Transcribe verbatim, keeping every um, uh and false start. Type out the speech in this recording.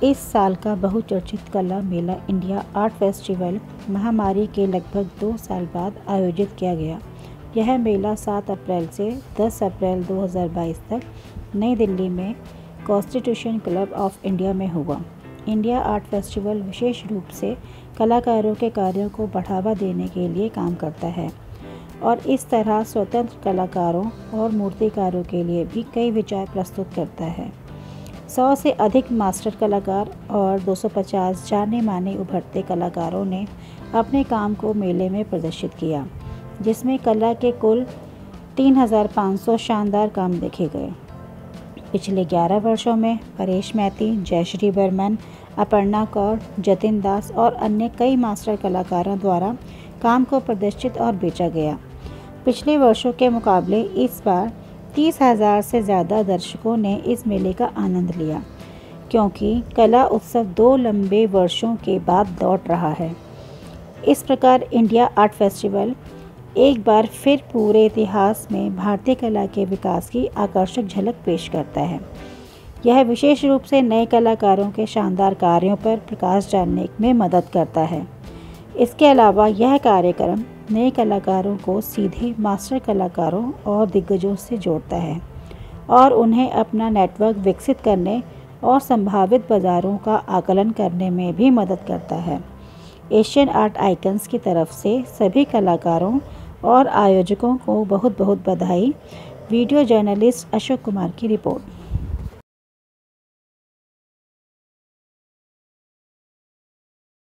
इस साल का बहुचर्चित कला मेला इंडिया आर्ट फेस्टिवल महामारी के लगभग दो साल बाद आयोजित किया गया। यह मेला सात अप्रैल से दस अप्रैल दो हज़ार बाईस तक नई दिल्ली में कॉन्स्टिट्यूशन क्लब ऑफ इंडिया में हुआ। इंडिया आर्ट फेस्टिवल विशेष रूप से कलाकारों के कार्यों को बढ़ावा देने के लिए काम करता है और इस तरह स्वतंत्र कलाकारों और मूर्तिकारों के लिए भी कई विचार प्रस्तुत करता है। सौ से अधिक मास्टर कलाकार और दो सौ पचास जाने माने उभरते कलाकारों ने अपने काम को मेले में प्रदर्शित किया, जिसमें कला के कुल तीन हज़ार पाँच सौ शानदार काम देखे गए। पिछले ग्यारह वर्षों में परेश मैती, जयश्री बर्मन, अपर्णा कौर, जतिन दास और अन्य कई मास्टर कलाकारों द्वारा काम को प्रदर्शित और बेचा गया। पिछले वर्षों के मुकाबले इस बार तीस हज़ार से ज़्यादा दर्शकों ने इस मेले का आनंद लिया, क्योंकि कला उत्सव दो लंबे वर्षों के बाद लौट रहा है। इस प्रकार इंडिया आर्ट फेस्टिवल एक बार फिर पूरे इतिहास में भारतीय कला के विकास की आकर्षक झलक पेश करता है। यह विशेष रूप से नए कलाकारों के शानदार कार्यों पर प्रकाश डालने में मदद करता है। इसके अलावा यह कार्यक्रम नए कलाकारों को सीधे मास्टर कलाकारों और दिग्गजों से जोड़ता है और उन्हें अपना नेटवर्क विकसित करने और संभावित बाज़ारों का आकलन करने में भी मदद करता है। एशियन आर्ट आइकन्स की तरफ से सभी कलाकारों और आयोजकों को बहुत बहुत बधाई। वीडियो जर्नलिस्ट अशोक कुमार की रिपोर्ट।